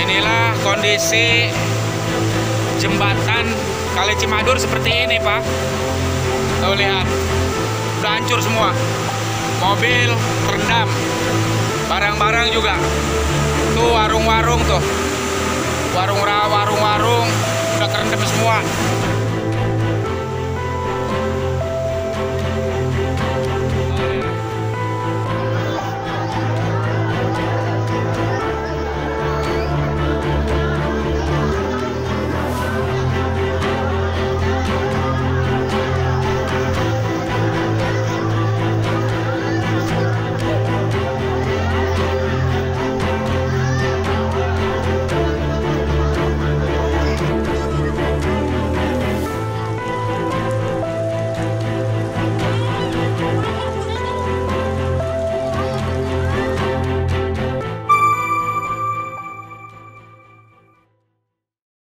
Inilah kondisi jembatan Kali Cimadur seperti ini, Pak. Tuh lihat, udah hancur semua. Mobil terendam, barang-barang juga. Tuh warung-warung tuh, warung udah kerendam semua.